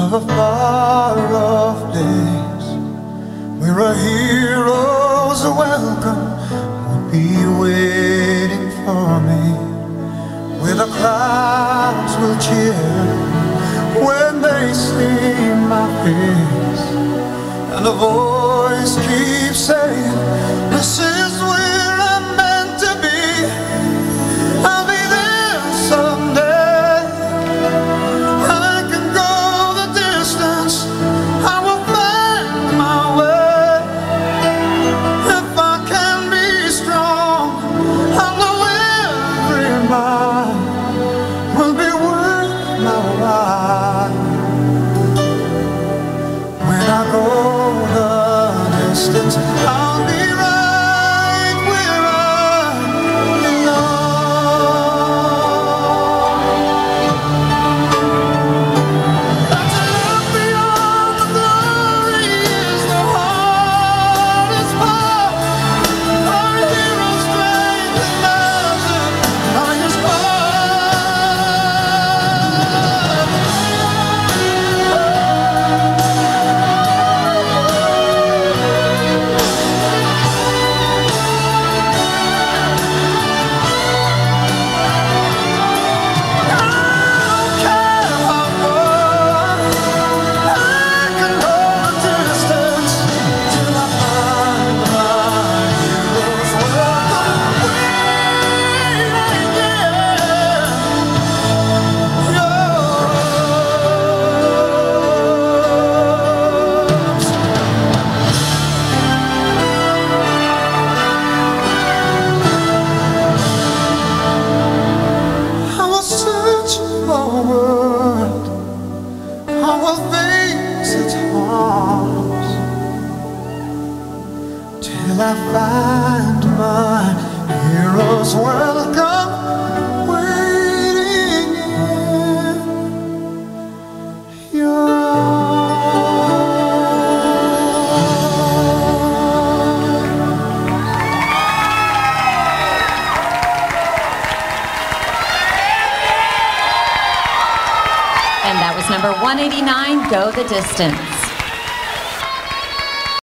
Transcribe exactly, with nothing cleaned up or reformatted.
of a far-off place where a hero's welcome would be waiting for me, where the clouds will cheer when they see my face, and a voice keeps saying, this is where I'm meant to be. I'll be there someday. I can go the distance, I will find my way. If I can be strong, I know every mile will be worth my while. When I go the distance, I'll be right where I belong. But to look beyond the glory is the hardest part. Our hero's strength and measure by his till I find my hero's welcome waiting in your And that was number one eighty-nine, Go the Distance.